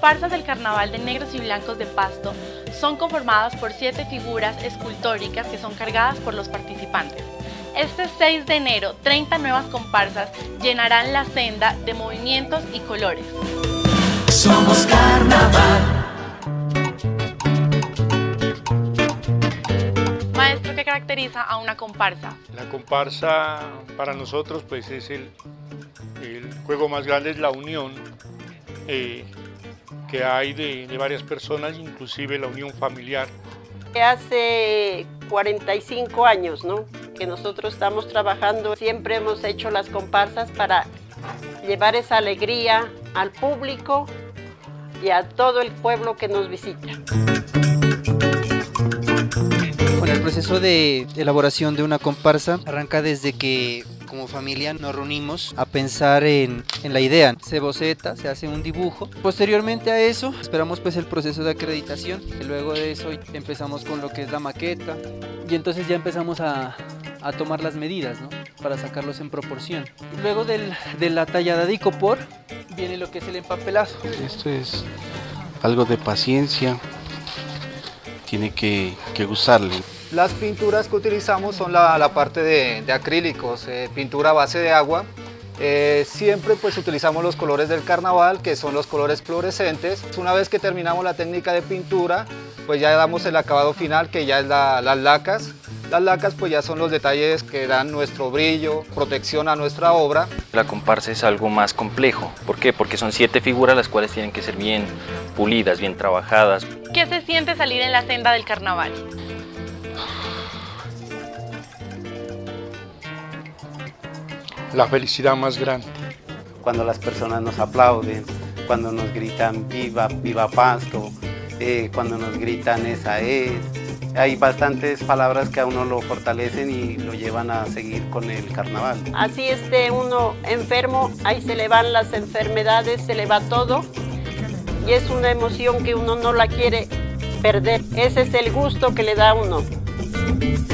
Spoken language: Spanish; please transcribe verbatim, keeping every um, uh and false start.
comparsas del Carnaval de Negros y Blancos de Pasto son conformadas por siete figuras escultóricas que son cargadas por los participantes. Este seis de enero, treinta nuevas comparsas llenarán la senda de movimientos y colores. Somos Carnaval. Maestro, ¿qué caracteriza a una comparsa? La comparsa para nosotros pues es el, el juego más grande, es la unión eh, que hay de, de varias personas, inclusive la unión familiar. Hace cuarenta y cinco años, ¿no?, que nosotros estamos trabajando, siempre hemos hecho las comparsas para llevar esa alegría al público y a todo el pueblo que nos visita. Bueno, el proceso de elaboración de una comparsa arranca desde que como familia nos reunimos a pensar en, en la idea. Se boceta, se hace un dibujo. Posteriormente a eso esperamos pues el proceso de acreditación. Y luego de eso empezamos con lo que es la maqueta y entonces ya empezamos a, a tomar las medidas, ¿no?, para sacarlos en proporción. Y luego del, de la tallada de icopor viene lo que es el empapelazo. Esto es algo de paciencia, tiene que, que gustarle. Las pinturas que utilizamos son la, la parte de, de acrílicos, eh, pintura a base de agua. Eh, siempre pues utilizamos los colores del carnaval, que son los colores fluorescentes. Una vez que terminamos la técnica de pintura, pues ya damos el acabado final, que ya es la, las lacas. Las lacas pues ya son los detalles que dan nuestro brillo, protección a nuestra obra. La comparsa es algo más complejo. ¿Por qué? Porque son siete figuras las cuales tienen que ser bien pulidas, bien trabajadas. ¿Qué se siente salir en la senda del carnaval? La felicidad más grande. Cuando las personas nos aplauden, cuando nos gritan viva, viva Pasto, eh, cuando nos gritan esa es. Hay bastantes palabras que a uno lo fortalecen y lo llevan a seguir con el carnaval. Así esté uno enfermo, ahí se le van las enfermedades, se le va todo. Y es una emoción que uno no la quiere perder. Ese es el gusto que le da a uno.